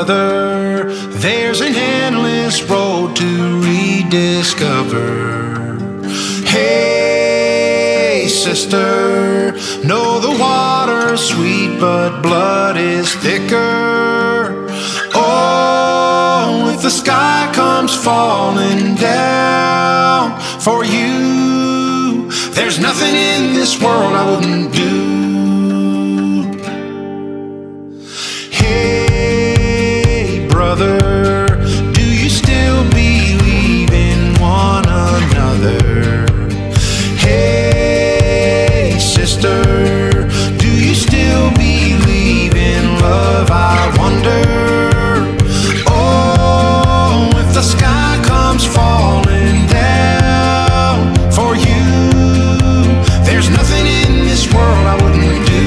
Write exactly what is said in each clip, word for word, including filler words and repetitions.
brother, there's an endless road to rediscover. Hey, sister, know the water's sweet, but blood is thicker. Oh, if the sky comes falling down for you, there's nothing in this world I wouldn't do. Hey, brother, do you still believe in one another? Hey, sister, do you still believe in love, I wonder? Oh, if the sky comes falling down for you, there's nothing in this world I wouldn't do.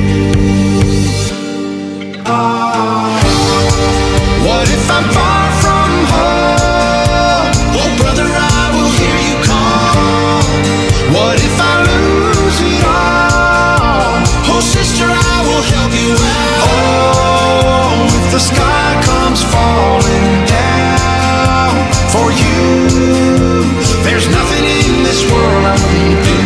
Oh, what if I'm far from home? Oh, brother, I will hear you call. What if I lose it all? Oh, sister, I will help you out. Oh, if the sky comes falling down for you, there's nothing in this world I wouldn't do.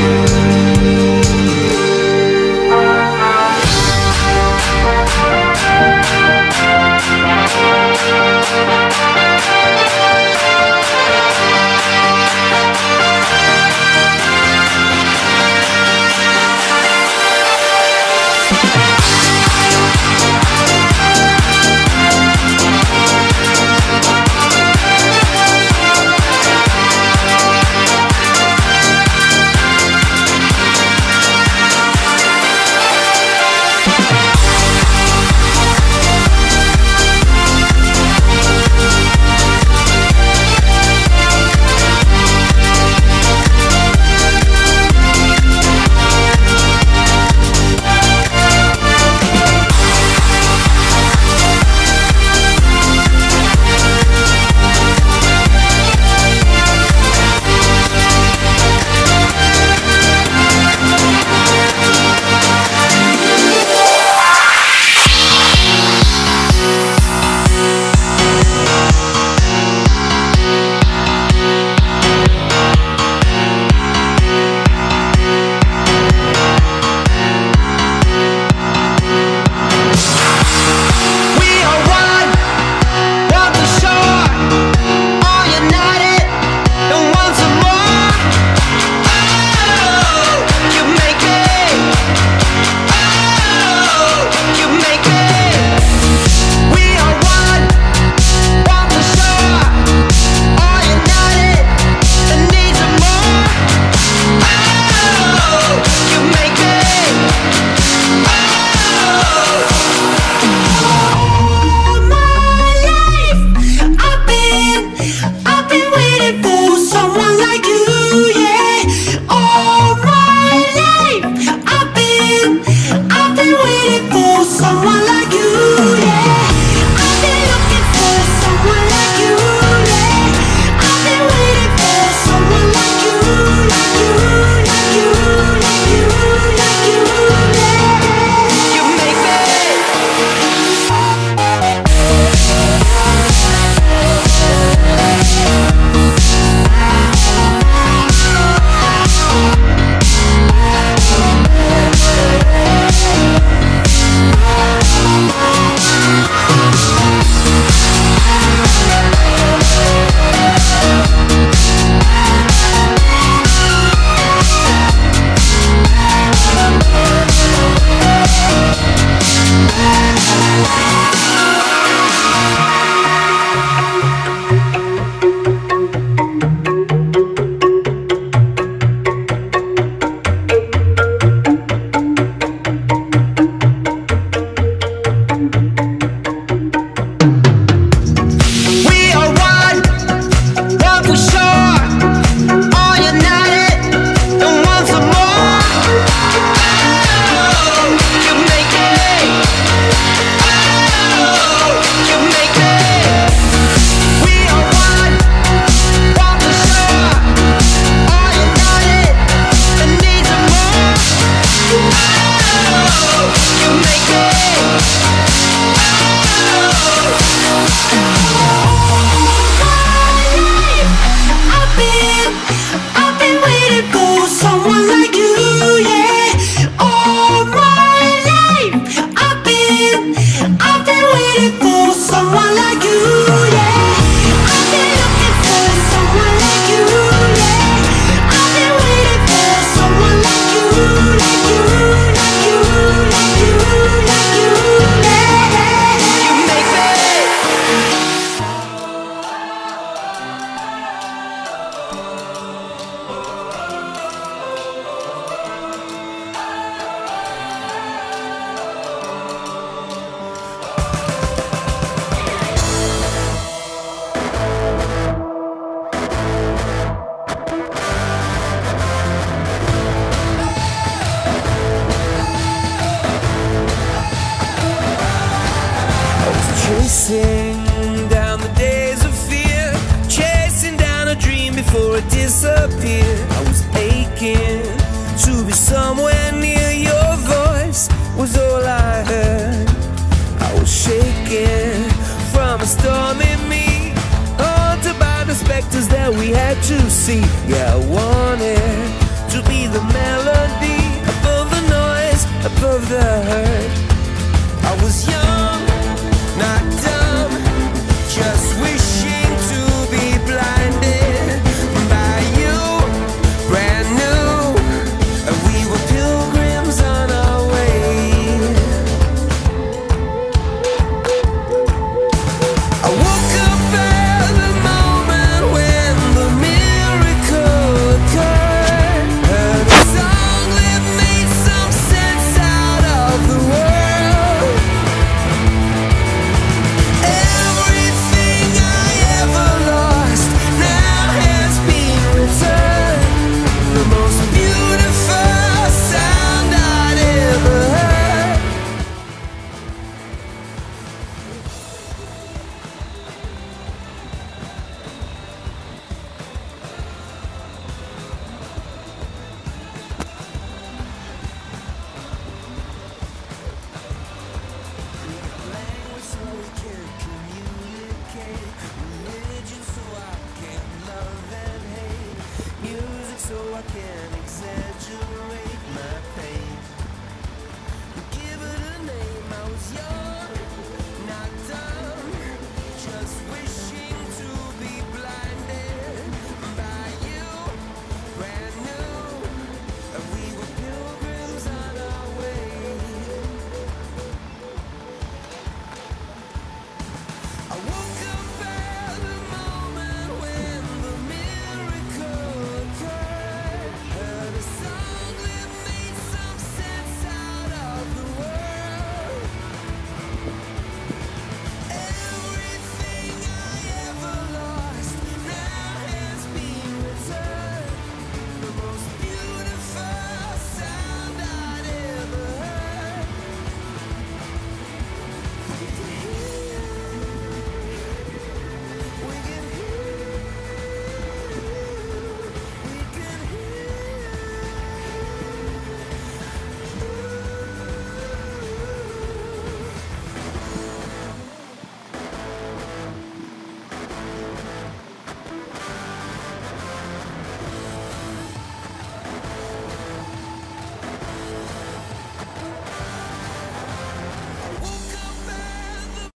disappeared. I was aching to be somewhere near. Your voice was all I heard. I was shaking from a storm in me, haunted by the specters that we had to see. Yeah, I wanted to be the melody above the noise, above the hurt. I was young.